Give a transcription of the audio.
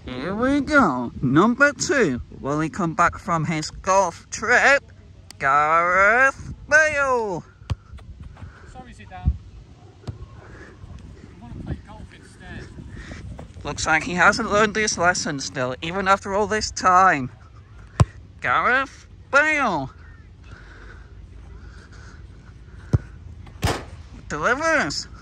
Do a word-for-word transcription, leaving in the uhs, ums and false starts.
Here we go. Number two. Will he come back from his golf trip? Gareth Bale. Sorry, Zidane. I want to play golf instead. Looks like he hasn't learned this lesson still, even after all this time. Gareth Bale. Delivers.